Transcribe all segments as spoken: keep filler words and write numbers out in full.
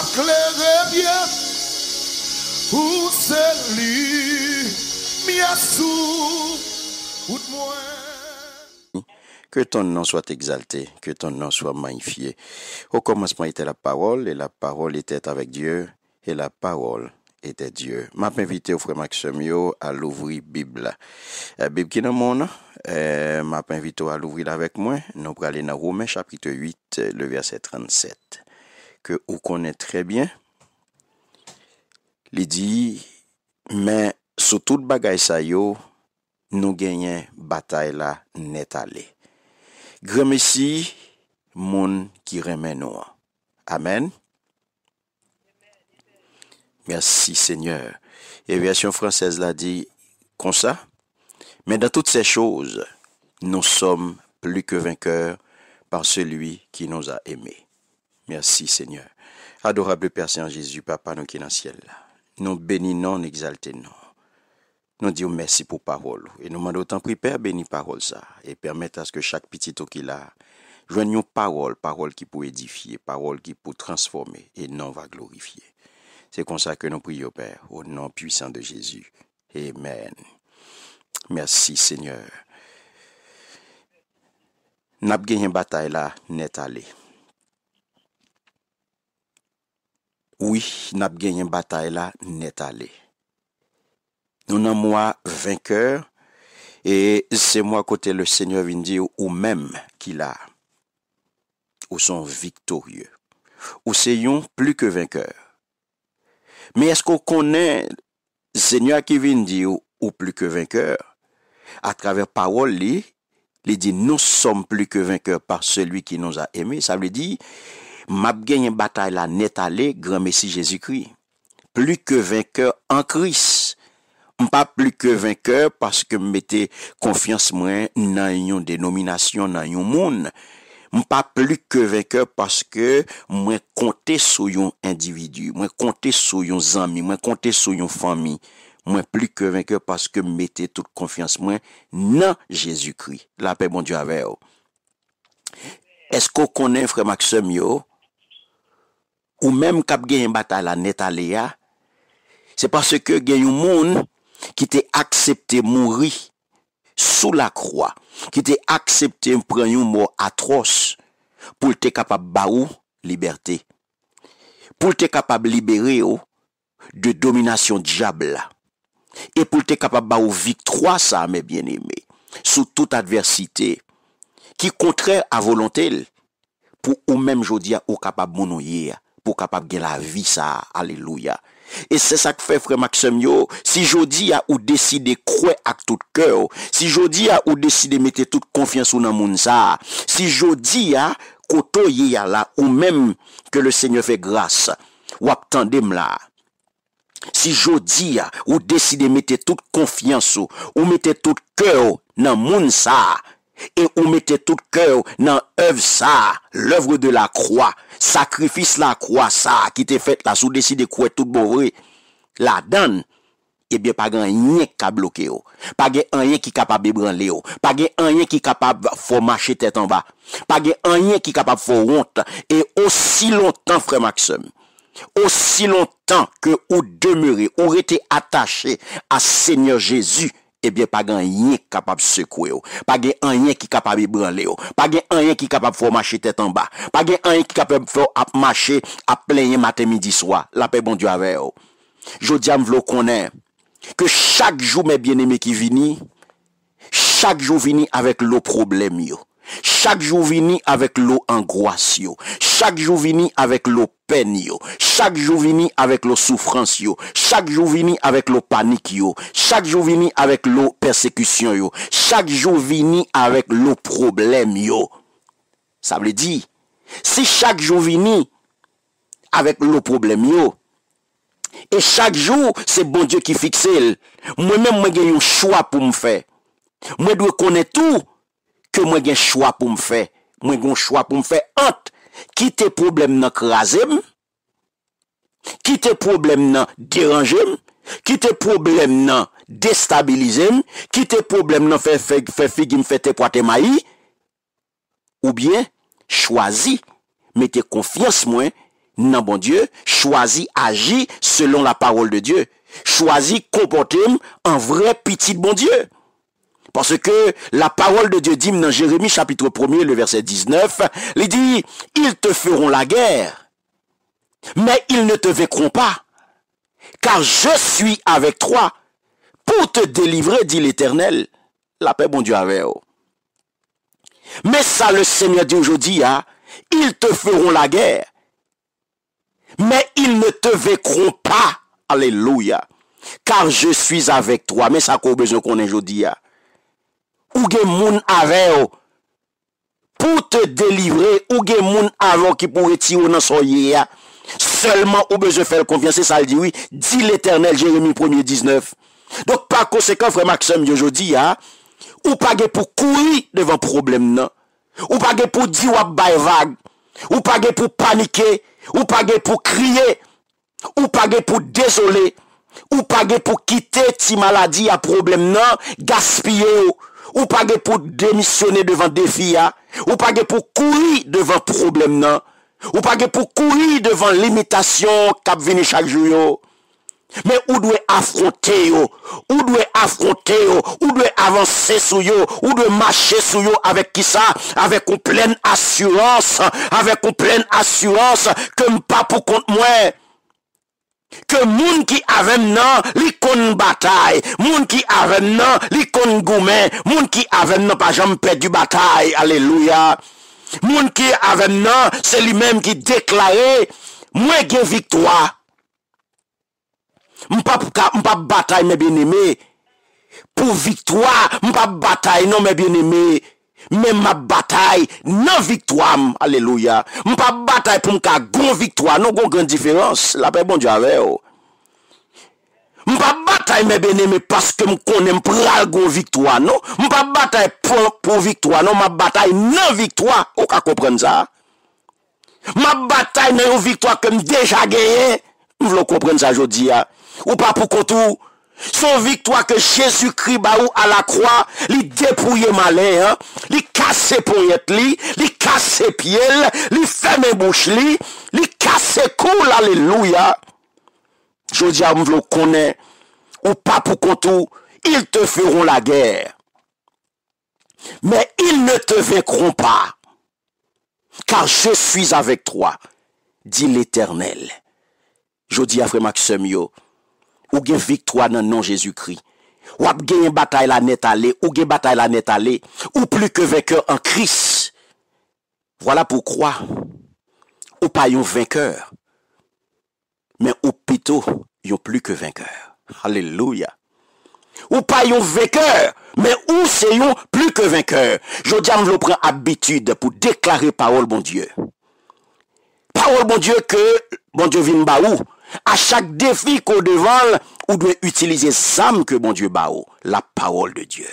claire bien où c'est lui m'a sous ou moi. Que ton nom soit exalté, que ton nom soit magnifié. Au commencement était la parole, et la parole était avec Dieu, et la parole était Dieu. M'a invité au frère Maxime à l'ouvrir Bible. La Bible qui est dans mon nom, euh, m'a invité à l'ouvrir avec moi. Nous allons aller dans Romains chapitre huit, le verset trente-sept. Que vous connaissez très bien. Il dit, mais sous toute bagaille ça yo, nous gagnons bataille là net allé. Grand Messie, moun qui remet nous. Amen. Merci Seigneur. Et version française l'a dit comme ça. Mais dans toutes ces choses, nous sommes plus que vainqueurs par celui qui nous a aimés. Merci Seigneur. Adorable Père Saint Jésus, Papa nous qui est dans le ciel là. Nous bénissons, nous exaltons. Nous disons merci pour parole. Et nous demandons autant prier, Père, bénis parole ça. Et permettre à ce que chaque petit tout qu'il a, joigne une parole, parole qui peut édifier, parole qui peut transformer et non va glorifier. C'est comme ça que nous prions, Père, au nom puissant de Jésus. Amen. Merci, Seigneur. N'a pas gagné une bataille là, net allé. Oui, n'a pas gagné une bataille là, net allé. Nous sommes moi vainqueur et c'est moi côté le Seigneur vient dire ou même qu'il a ou sont victorieux ou c'est plus que vainqueur. Mais est-ce qu'on connaît le Seigneur qui vient dire ou plus que vainqueur à travers parole li, il dit nous sommes plus que vainqueurs par celui qui nous a aimés. Ça veut dire m'a gagné une bataille la net aller grand Messie Jésus-Christ. Plus que vainqueur en Christ. Pas plus que vainqueur parce que mettez confiance moi dans une dénomination dans un monde. Pas plus que vainqueur parce que moi compter sur un individu, moi compter sur un ami, moi compter sur une famille. Moi plus que vainqueur parce que mettez toute confiance moi dans Jésus-Christ. La paix bon Dieu avec vous. Est-ce qu'on connaît frère Maxime yo ou même k'ap gen bataille la net aléa? C'est parce que gen un monde qui t'a accepté mourir sous la croix, qui t'a accepté prendre une mort atroce pour te capable baou liberté, pour te capable libérer de domination diable et pour te capable baou victoire ça mes bien-aimés sous toute adversité qui contraire à volonté pour ou même jodi ou capable monouyer pour capable gagner la vie ça alléluia. Et c'est ça que fait frère Maxime yo, si jodi a ou décider croire avec tout cœur, si jodi a ou décider mettre toute confiance dans moun ça, si jodi a koto y a là ou même que le Seigneur fait grâce, ou attendem là. Si jodi a ou décider mettre toute confiance ou mettre tout cœur dans moun ça, et ou mettez tout cœur dans œuvre ça, l'œuvre de la croix, sacrifice la croix ça, qui t'est fait là, sous décider quoi tout bon vrai, la donne, et bien pas grand rien qui a bloqué, pas rien qui capable de branler, pas rien qui capable de marcher tête en bas, pas rien qui capable de faire honte, et aussi longtemps, frère Maxime, aussi longtemps que vous demeurez, ou restez attaché à Seigneur Jésus, eh bien, pas rien capable de secouer, pas rien qui capable de branler, pas rien qui capable de faire marcher tête en bas, pas rien qui capable de faire marcher à plein matin, midi, soir. La paix, bon Dieu, avec vous. Je dis à vous connaître que chaque jour, mes bien-aimés qui viennent, chaque jour vini avec le problème, yo. Chaque jour vini avec l'eau angoisse yo. Chaque jour vini avec l'eau peine yo. Chaque jour vini avec l'eau souffrance yo. Chaque jour vini avec l'eau panique yo. Chaque jour vini avec l'eau persécution yo. Chaque jour vini avec l'eau problème yo. Ça veut dire, si chaque jour vini avec l'eau problème yo, et chaque jour c'est bon Dieu qui fixe, moi-même moi j'ai un choix pour me faire. Moi dois connaître tout que moi j'ai un choix pour me faire. Moi j'ai un choix pour me faire entre quitter problème nan krasem, quitter problème nan déranger, quitter problème nan déstabiliser, quitter problème nan faire faire faire figue me faire te poite maï, ou bien choisi mettez confiance moi non bon Dieu, choisi agir selon la parole de Dieu. Choisi comporter en vrai petit bon Dieu. Parce que la parole de Dieu dit dans Jérémie chapitre premier, le verset dix-neuf, il dit, ils te feront la guerre, mais ils ne te vaincront pas, car je suis avec toi pour te délivrer, dit l'Éternel. La paix, bon Dieu, avec eux. Mais ça, le Seigneur dit aujourd'hui, hein, ils te feront la guerre, mais ils ne te vaincront pas. Alléluia. Car je suis avec toi. Mais ça qu'on besoin qu'on ait aujourd'hui. Hein. Ou gen moun avec pour te délivrer, ou gen moun avec qui pourrait tirer dans son yé. Seulement ou besoin faire confiance, ça le dit oui, dit l'Éternel, Jérémie premier dix-neuf. Donc par conséquent, frère Maxime, aujourd'hui, hein, ou pas pour courir devant problème non, ou pas pour dire ou bay vague, ou pas pour paniquer, ou pas pour crier, ou pas pour désoler, ou pas pour quitter ti maladie à problème non, gaspiller ou pas pour démissionner devant défi ou pas pour courir devant problème non, ou pas pour courir devant limitation qui vient chaque jour. Mais où doit affronter yo, où doit affronter yo, où doit avancer sur yo, où doit marcher sur yo avec qui ça, avec une pleine assurance, avec une pleine assurance que pas pour compte moi. Que moun qui avait nan, li kon bataille, moun qui avait nan, li kon goumen, moun qui avait nan pas jamais perdu bataille, alléluia. Moun qui avait nan, c'est lui-même qui déclarait, moi gen victoire. M'pa m'pa bataille mes bien-aimés. Pour victoire, m'pa bataille non mes bien-aimés. Mais ma bataille non victoire, alléluia. M'pa bataille pour m'ka gon victoire, non gon grande différence. La paix bon Dieu avec vous. M'pa bataille mes bien-aimés parce que m'konne m'pral gon victoire, non. M'pa bataille pour, pour victoire, non, ma bataille non victoire. Ou ka comprendre ça? Ma bataille non victoire que déjà gagné. Vous comprenez ça aujourd'hui, ou pas pour contour. Son victoire que Jésus-Christ baou à la croix, li dépouille malin, hein? Li casse poyette li, li casse pied, li ferme bouche li, li casse cool, alléluia. Je dis à vous connaît, ou pas pour contour, ils te feront la guerre. Mais ils ne te vaincront pas. Car je suis avec toi, dit l'Éternel. Je dis à frère Maxime yo, ou gen victoire dans le nom Jésus-Christ. Ou ap gen bataille la net aller, ou gen bataille la net aller, ou plus que vainqueur en Christ. Voilà pourquoi, ou pas yon vainqueur, mais ou plutôt yon plus que vainqueur. Alléluia. Ou pas yon vainqueur, mais ou c'est yon plus que vainqueur. Je dis à me prend habitude pour déclarer parole bon Dieu. Parole bon Dieu que bon Dieu vient baou. À chaque défi qu'on devant, on doit utiliser l'âme que bon Dieu baou, la parole de Dieu.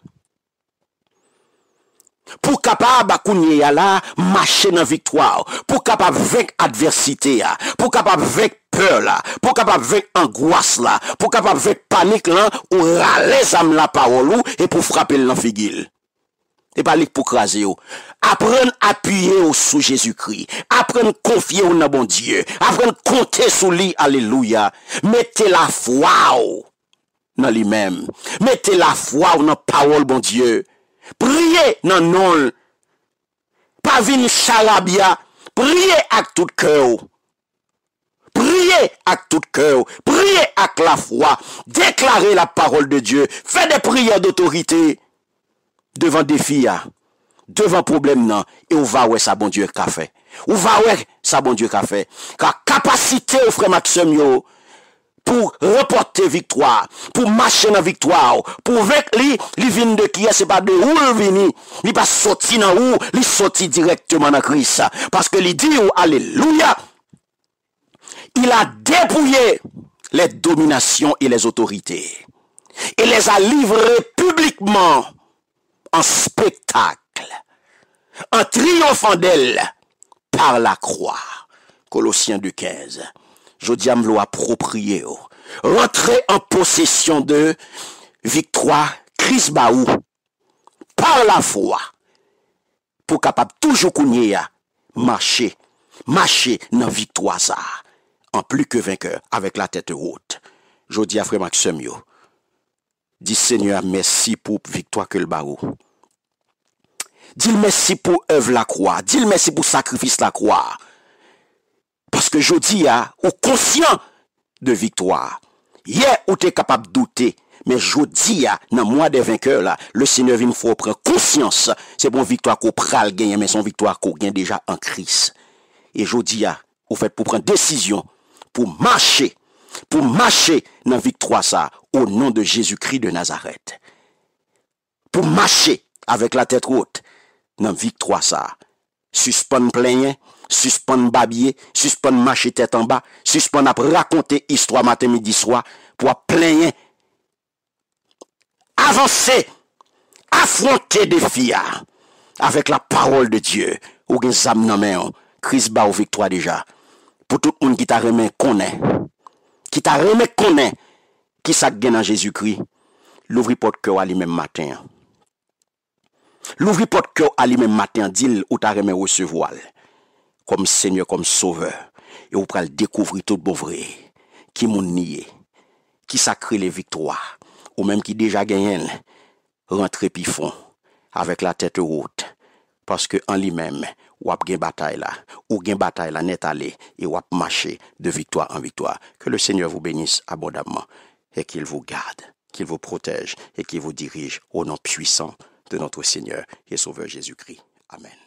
Pour capable kounye ya la marcher dans victoire, pour capable vaincre adversité, pour capable vaincre peur là, pour capable vaincre angoisse là, pour capable vaincre panique là, ou râler âme la parole et pour frapper l'en figil. Et pas pour craser. Apprendre à appuyer sous Jésus-Christ. Apprendre à confier au bon Dieu. Apprendre à compter sur lui. Alléluia. Mettez la foi dans lui-même. Mettez la foi dans la parole, bon Dieu. Priez dans le nom. Pas venir charabia. Priez avec tout cœur. Priez avec tout cœur. Priez avec la foi. Déclarez la parole de Dieu. Faites des prières d'autorité. Devant défi, devant problème, non, et on va ouais ça bon Dieu qu'a fait. On va ouais ça bon Dieu qu'a fait. Car capacité au frère Maxime yo, pour reporter victoire, pour marcher dans victoire, pour vaincre lui, lui vient de qui c'est pas de où il vient, il pas sorti dans où, il sorti directement dans Christ. Parce que il dit, alléluia, il a dépouillé les dominations et les autorités. Et les a livrées publiquement en spectacle, en triomphant d'elle par la croix. Colossiens deux quinze. Je dis à me approprier, rentrer en possession de victoire, Christ baou, par la foi, pour capable toujours marcher marcher dans victoire ça, en plus que vainqueur, avec la tête haute. Je dis à frère Maxime, yo, dis Seigneur, merci pour victoire que le barreau. Dis merci pour œuvre la croix. Dis merci pour sacrifice la croix. Parce que je dis à, ou conscient de victoire. Hier, ou t'es capable de douter. Mais je dis à, dans moi des vainqueurs là, le Seigneur vient faut prendre conscience. C'est bon victoire qu'on pral gagner, mais son victoire qu'on gagne déjà en Christ. Et je dis à, au fait pour prendre décision, pour marcher, pour marcher dans victoire ça, au nom de Jésus-Christ de Nazareth. Pour marcher avec la tête haute, dans victoire ça. Suspend plein, suspend babier, suspend marcher tête en bas, suspend à raconter histoire matin midi soir pour plein avancer, affronter des filles avec la parole de Dieu. Ou gen zam nan men, Christ ba ou victoire déjà. Pour tout le monde qui t'a remis connaît, qui t'a remis connaît, qui sa gen dans Jésus-Christ, l'ouvri porte cœur à lui-même matin. L'ouvri porte cœur à lui-même matin, dit ou t'a remis recevoir comme Seigneur, comme Sauveur. Et ou pral découvrir tout bon vrai, qui moun nié, qui sacré les victoires, ou même qui déjà gagne, rentre puis fond, avec la tête haute, parce que en lui-même, ou ap gen bataille là, ou gen bataille là net aller, et ou ap marcher de victoire en victoire. Que le Seigneur vous bénisse abondamment, et qu'il vous garde, qu'il vous protège, et qu'il vous dirige au nom puissant de notre Seigneur et Sauveur Jésus-Christ. Amen.